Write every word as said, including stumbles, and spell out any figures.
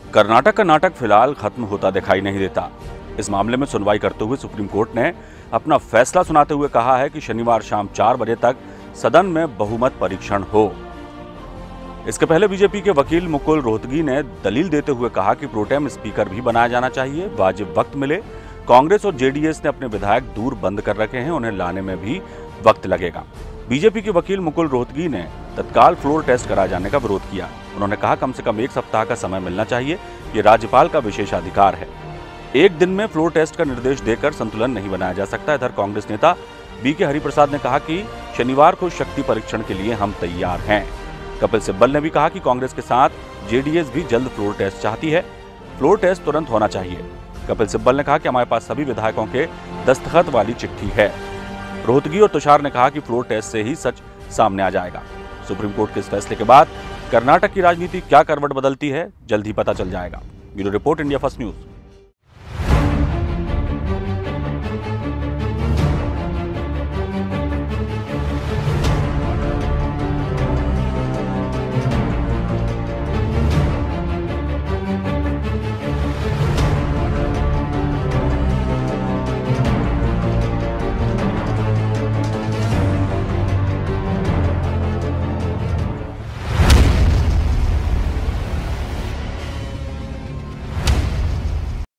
कर्नाटक का नाटक फिलहाल खत्म होता दिखाई नहीं देता। इस मामले में सुनवाई करते हुए सुप्रीम कोर्ट ने अपना फैसला सुनाते हुए कहा है कि शनिवार शाम चार बजे तक सदन में बहुमत परीक्षण हो। इसके पहले बीजेपी के वकील मुकुल रोहतगी ने दलील देते हुए कहा कि प्रोटेम स्पीकर भी बनाया जाना चाहिए, वाजिब वक्त मिले। कांग्रेस और जेडीएस ने अपने विधायक दूर बंद कर रखे हैं, उन्हें लाने में भी वक्त लगेगा। बीजेपी के वकील मुकुल रोहतगी ने तत्काल फ्लोर टेस्ट कराए जाने का विरोध किया। उन्होंने कहा कम से कम एक सप्ताह का समय मिलना चाहिए, ये राज्यपाल का विशेषाधिकार है। एक दिन में फ्लोर टेस्ट का निर्देश देकर संतुलन नहीं बनाया जा सकता। इधर कांग्रेस नेता बी के हरिप्रसाद ने कहा कि शनिवार को शक्ति परीक्षण के लिए हम तैयार हैं। कपिल सिब्बल ने भी कहा कि कांग्रेस के साथ जेडीएस भी जल्द फ्लोर टेस्ट चाहती है, फ्लोर टेस्ट तुरंत होना चाहिए। कपिल सिब्बल ने कहा कि हमारे पास सभी विधायकों के दस्तखत वाली चिट्ठी है। रोहतगी और तुषार ने कहा कि फ्लोर टेस्ट से ही सच सामने आ जाएगा। सुप्रीम कोर्ट के इस फैसले के बाद कर्नाटक की राजनीति क्या करवट बदलती है, जल्द ही पता चल जाएगा। Bureau report, India First news.